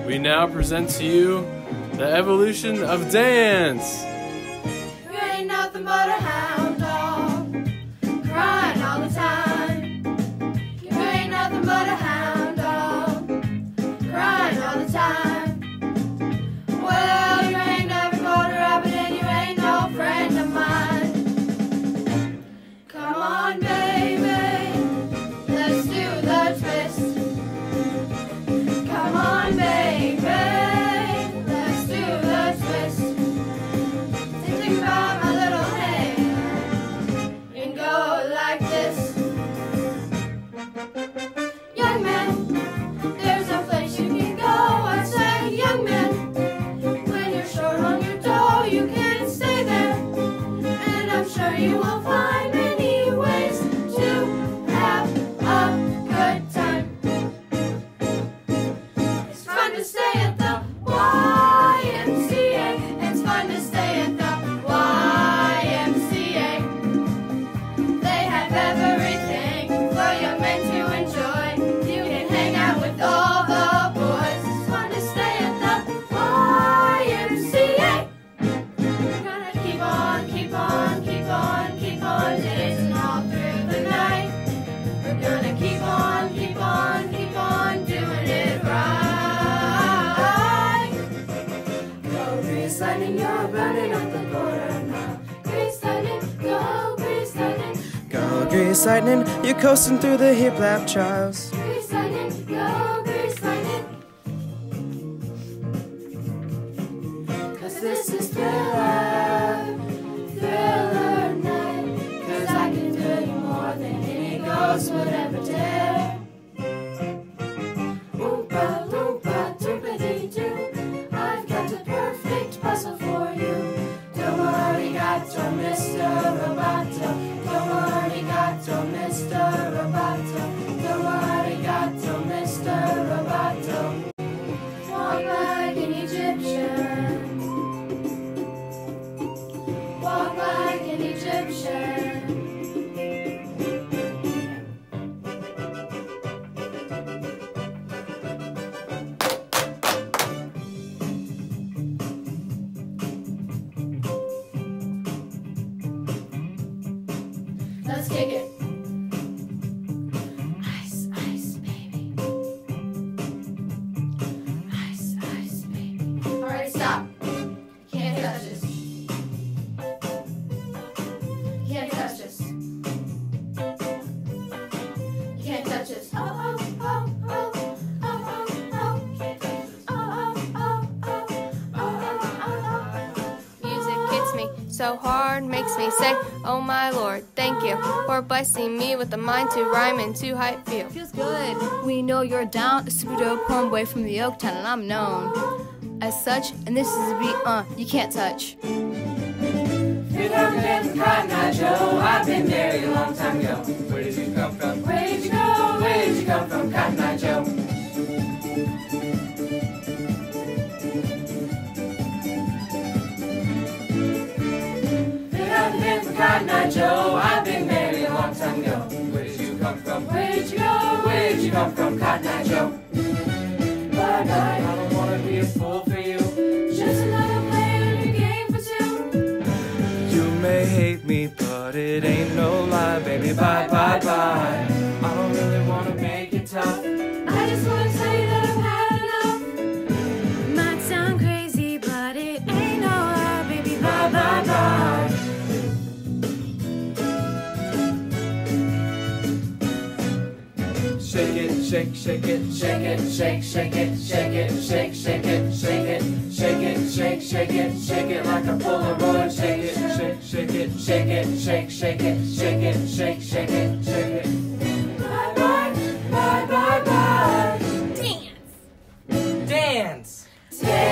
we now present to you the evolution of dance. You ain't nothing but a hound dog, crying all the time. You ain't nothing but a hound dog, crying all the time. Well, you ain't never caught a rabbit and you ain't no friend of mine. Come on, baby, let's do the twist. Come on, baby, let's do the twist. Think about my little hand and go like this. Young man, there's no place you can go. I say, young man, when you're short on your dough, you can't stay there. And I'm sure you will find many ways to have a good time. It's fun to stay at the YMCA. It's fun to stay at the YMCA. They have everything for young men to enjoy. You can hang out with all the boys. It's fun to stay at the YMCA. We're gonna keep on, keep on, keep on, keep on dancing all through the night. We're gonna keep on, keep on, keep on doing it right. Go Grease Lightning, you're running up the border now. Grease Lightning, go Grease Lightning. Go Grease Lightning, you're coasting through the hip lap trials. Grease Lightning, go Grease Lightning. 'Cause this is Thriller, Thriller night. 'Cause I can do you more than any ghost would ever dare. Oompa, loompa, doopity-doo. I've got the perfect puzzle for you. Domo arigato, Mr. Roboto. Domo arigato, Mr. Roboto. Domo arigato, Mr. Roboto. Walk like an Egyptian. Walk like an Egyptian. Let's kick it. Ice, ice, baby. Ice, ice, baby. All right, stop. Can't touch this. Can't touch this. You can't touch this. Oh, oh, oh, oh, oh, oh, oh. Can't touch this. Oh, oh, oh, oh, oh, oh. Music hits me so hard, makes me say, oh my Lord, thank you for blessing me with a mind to rhyme and to hype feel. Feels good. We know you're down, a super dope homeboy from the Oaktown, and I'm known as such, and this is a beat, you can't touch. Been up and from Cotton Eye Joe. I've been married a long time ago. Where did you come from? Where did you go? Where did you come from, Cotton Eye Joe? Been up and from Cotton Eye Joe. I've been married a long time ago. Where did you come from? Where did you go? Where did you come from, Cotton Eye Joe? Bye bye. I don't wanna be a fool for you. Just another player in your game for two. You may hate me, but it ain't no lie, baby. Bye, bye, bye. I don't really wanna make it tough. I just wanna tell you that I've had enough. Might sound crazy, but it ain't no lie, baby. Bye bye bye. Shake it, shake, shake it, Shake it, shake, shake it, shake it, shake, shake it, shake it, shake it, shake, shake it, shake it like a Polaroid. Shake it, shake, shake it, shake it, shake, shake it, shake it, shake, shake it, shake it. Bye bye, bye bye bye. Dance! Dance.